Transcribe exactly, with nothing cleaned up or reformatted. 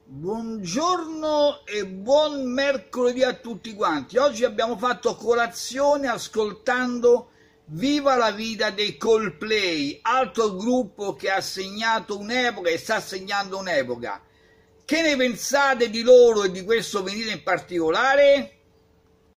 Buongiorno e buon mercoledì a tutti quanti. Oggi abbiamo fatto colazione ascoltando Viva la vita dei Coldplay, altro gruppo che ha segnato un'epoca e sta segnando un'epoca. Che ne pensate di loro e di questo venire in particolare?